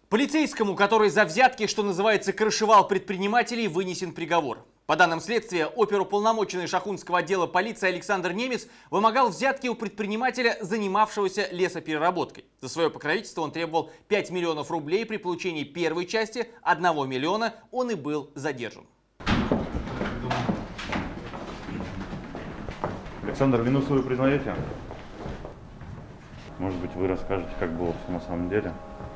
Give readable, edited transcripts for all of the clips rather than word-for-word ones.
Полицейскому, который за взятки, что называется, крышевал предпринимателей, вынесен приговор. По данным следствия, оперуполномоченный Шахунского отдела полиции Александр Немец вымогал взятки у предпринимателя, занимавшегося лесопереработкой. За свое покровительство он требовал 5 миллионов рублей. При получении первой части 1 миллиона он и был задержан. Александр, вину свою признаете? Может быть, вы расскажете, как было все на самом деле?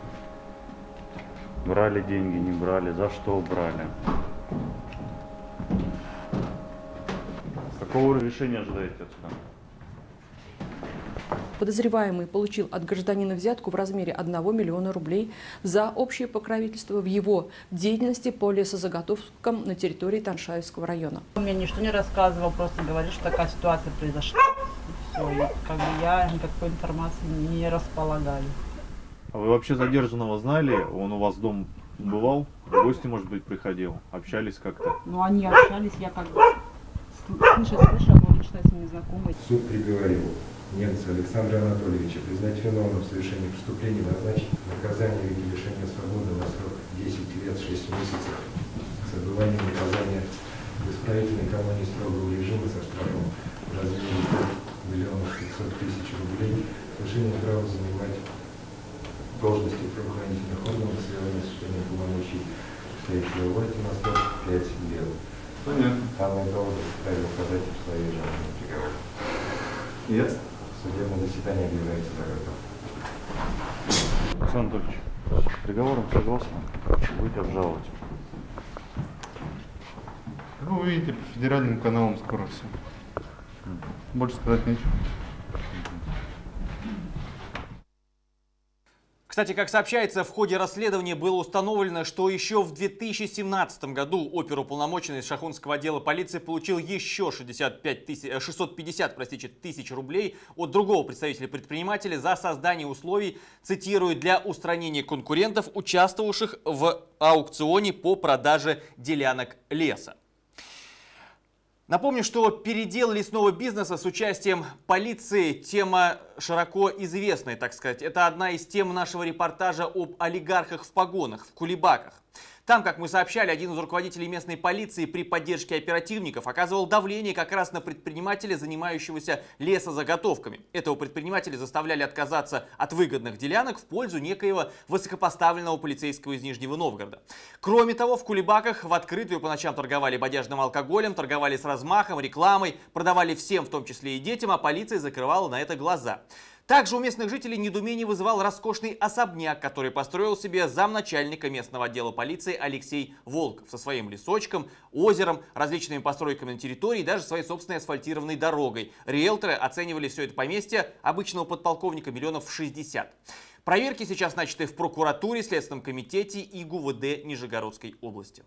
Брали деньги, не брали, за что брали? Какого решения ожидаете отсюда? Подозреваемый получил от гражданина взятку в размере 1 миллиона рублей за общее покровительство в его деятельности по лесозаготовкам на территории Таншаевского района. Он мне ничто не рассказывал, просто говорил, что такая ситуация произошла. Все, и я никакой информации не располагаю. А вы вообще задержанного знали? Он у вас в дом бывал? В гости, может быть, приходил? Общались как-то? Ну, они общались, я как бы слышала, но лично с ними знакомый. Суд приговорил Немца Александра Анатольевича признать виновным в совершении преступления, назначить наказание в виде лишения свободы на срок 10 лет 6 месяцев с отбыванием наказания в исправительной колонии строгого режима со штрафом в размере 5 миллионов 500 тысяч рублей, с лишением права занимать должности правоохранительных органов, связанных с осуществлением полномочий стоящего власти на срок 5 лет. Понятно. Данные доводы составили указать в своей жалобе приговор. Ясно. Судебное заседание объявляется закрытым. Александр Анатольевич, с приговором согласны? Будете обжаловать? Ну, вы видите, по федеральным каналам скоро все. Больше сказать нечего. Кстати, как сообщается, в ходе расследования было установлено, что еще в 2017 году оперуполномоченный из Шахунского отдела полиции получил еще 650 тысяч рублей от другого представителя предпринимателя за создание условий, цитирую, для устранения конкурентов, участвовавших в аукционе по продаже делянок леса. Напомню, что передел лесного бизнеса с участием полиции – тема широко известная, так сказать. Это одна из тем нашего репортажа об олигархах в погонах, в кулебаках. Там, как мы сообщали, один из руководителей местной полиции при поддержке оперативников оказывал давление как раз на предпринимателя, занимающегося лесозаготовками. Этого предпринимателя заставляли отказаться от выгодных делянок в пользу некоего высокопоставленного полицейского из Нижнего Новгорода. Кроме того, в кулебаках в открытую по ночам торговали бодяжным алкоголем, торговали с размахом, рекламой, продавали всем, в том числе и детям, а полиция закрывала на это глаза. Также у местных жителей недоумение вызывал роскошный особняк, который построил себе замначальника местного отдела полиции Алексей Волков со своим лесочком, озером, различными постройками на территории и даже своей собственной асфальтированной дорогой. Риэлторы оценивали все это поместье обычного подполковника миллионов в 60. Проверки сейчас начаты в прокуратуре, Следственном комитете и ГУВД Нижегородской области.